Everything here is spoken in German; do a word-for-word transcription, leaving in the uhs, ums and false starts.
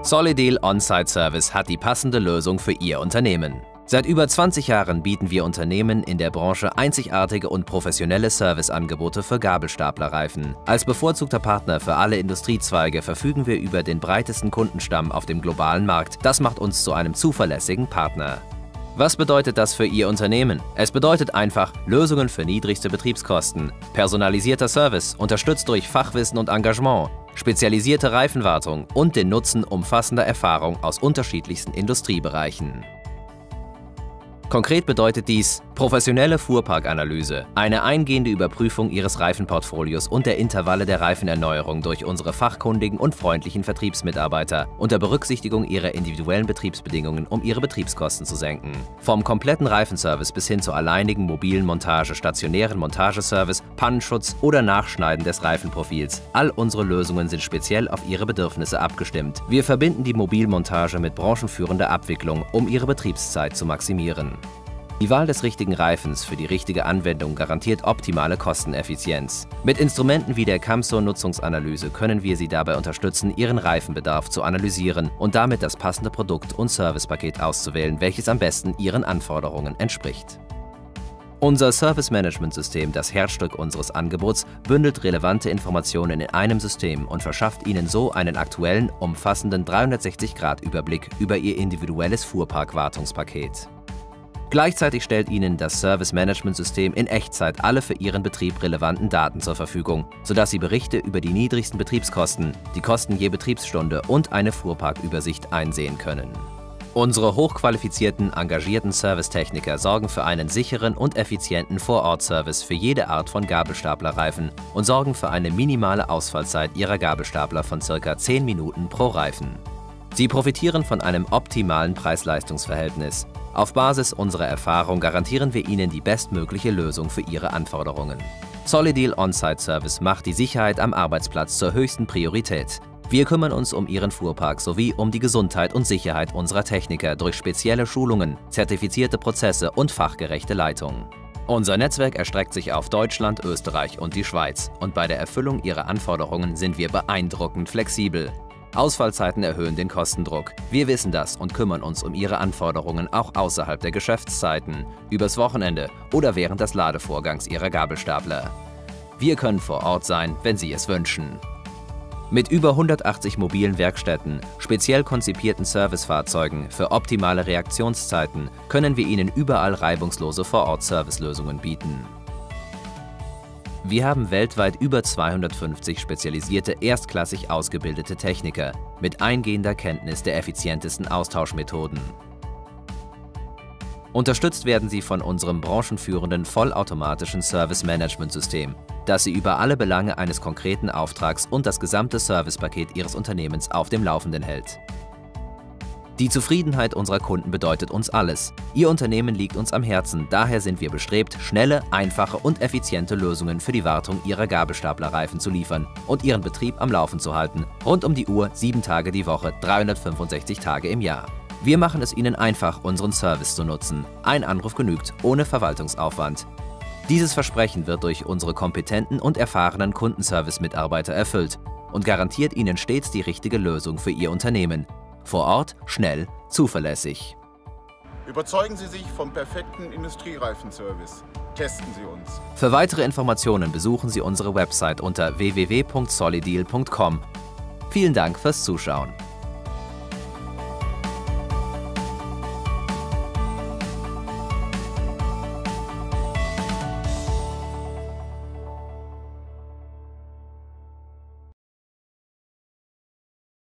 Solideal On-Site Service hat die passende Lösung für Ihr Unternehmen. Seit über zwanzig Jahren bieten wir Unternehmen in der Branche einzigartige und professionelle Serviceangebote für Gabelstaplerreifen. Als bevorzugter Partner für alle Industriezweige verfügen wir über den breitesten Kundenstamm auf dem globalen Markt. Das macht uns zu einem zuverlässigen Partner. Was bedeutet das für Ihr Unternehmen? Es bedeutet einfach Lösungen für niedrigste Betriebskosten, personalisierter Service, unterstützt durch Fachwissen und Engagement, spezialisierte Reifenwartung und den Nutzen umfassender Erfahrung aus unterschiedlichsten Industriebereichen. Konkret bedeutet dies professionelle Fuhrparkanalyse, eine eingehende Überprüfung Ihres Reifenportfolios und der Intervalle der Reifenerneuerung durch unsere fachkundigen und freundlichen Vertriebsmitarbeiter unter Berücksichtigung Ihrer individuellen Betriebsbedingungen, um Ihre Betriebskosten zu senken. Vom kompletten Reifenservice bis hin zur alleinigen mobilen Montage, stationären Montageservice, Pannenschutz oder Nachschneiden des Reifenprofils. All unsere Lösungen sind speziell auf Ihre Bedürfnisse abgestimmt. Wir verbinden die Mobilmontage mit branchenführender Abwicklung, um Ihre Betriebszeit zu maximieren. Die Wahl des richtigen Reifens für die richtige Anwendung garantiert optimale Kosteneffizienz. Mit Instrumenten wie der CAMSO-Nutzungsanalyse können wir Sie dabei unterstützen, Ihren Reifenbedarf zu analysieren und damit das passende Produkt- und Servicepaket auszuwählen, welches am besten Ihren Anforderungen entspricht. Unser Service-Management-System, das Herzstück unseres Angebots, bündelt relevante Informationen in einem System und verschafft Ihnen so einen aktuellen, umfassenden dreihundertsechzig Grad Überblick über Ihr individuelles Fuhrpark-Wartungspaket. Gleichzeitig stellt Ihnen das Service-Management-System in Echtzeit alle für Ihren Betrieb relevanten Daten zur Verfügung, sodass Sie Berichte über die niedrigsten Betriebskosten, die Kosten je Betriebsstunde und eine Fuhrparkübersicht einsehen können. Unsere hochqualifizierten, engagierten Servicetechniker sorgen für einen sicheren und effizienten Vor-Ort-Service für jede Art von Gabelstaplerreifen und sorgen für eine minimale Ausfallzeit Ihrer Gabelstapler von ca. zehn Minuten pro Reifen. Sie profitieren von einem optimalen Preis-Leistungs-Verhältnis. Auf Basis unserer Erfahrung garantieren wir Ihnen die bestmögliche Lösung für Ihre Anforderungen. Solideal On-Site Service macht die Sicherheit am Arbeitsplatz zur höchsten Priorität. Wir kümmern uns um Ihren Fuhrpark sowie um die Gesundheit und Sicherheit unserer Techniker durch spezielle Schulungen, zertifizierte Prozesse und fachgerechte Leitung. Unser Netzwerk erstreckt sich auf Deutschland, Österreich und die Schweiz und bei der Erfüllung Ihrer Anforderungen sind wir beeindruckend flexibel. Ausfallzeiten erhöhen den Kostendruck. Wir wissen das und kümmern uns um Ihre Anforderungen auch außerhalb der Geschäftszeiten, übers Wochenende oder während des Ladevorgangs Ihrer Gabelstapler. Wir können vor Ort sein, wenn Sie es wünschen. Mit über hundertachtzig mobilen Werkstätten, speziell konzipierten Servicefahrzeugen für optimale Reaktionszeiten können wir Ihnen überall reibungslose Vor-Ort-Servicelösungen bieten. Wir haben weltweit über zweihundertfünfzig spezialisierte, erstklassig ausgebildete Techniker mit eingehender Kenntnis der effizientesten Austauschmethoden. Unterstützt werden Sie von unserem branchenführenden vollautomatischen Service-Management-System, das Sie über alle Belange eines konkreten Auftrags und das gesamte Servicepaket Ihres Unternehmens auf dem Laufenden hält. Die Zufriedenheit unserer Kunden bedeutet uns alles. Ihr Unternehmen liegt uns am Herzen, daher sind wir bestrebt, schnelle, einfache und effiziente Lösungen für die Wartung Ihrer Gabelstaplerreifen zu liefern und Ihren Betrieb am Laufen zu halten, rund um die Uhr, sieben Tage die Woche, dreihundertfünfundsechzig Tage im Jahr. Wir machen es Ihnen einfach, unseren Service zu nutzen. Ein Anruf genügt, ohne Verwaltungsaufwand. Dieses Versprechen wird durch unsere kompetenten und erfahrenen Kundenservice-Mitarbeiter erfüllt und garantiert Ihnen stets die richtige Lösung für Ihr Unternehmen. Vor Ort, schnell, zuverlässig. Überzeugen Sie sich vom perfekten Industriereifenservice. Testen Sie uns. Für weitere Informationen besuchen Sie unsere Website unter w w w punkt solideal punkt com. Vielen Dank fürs Zuschauen.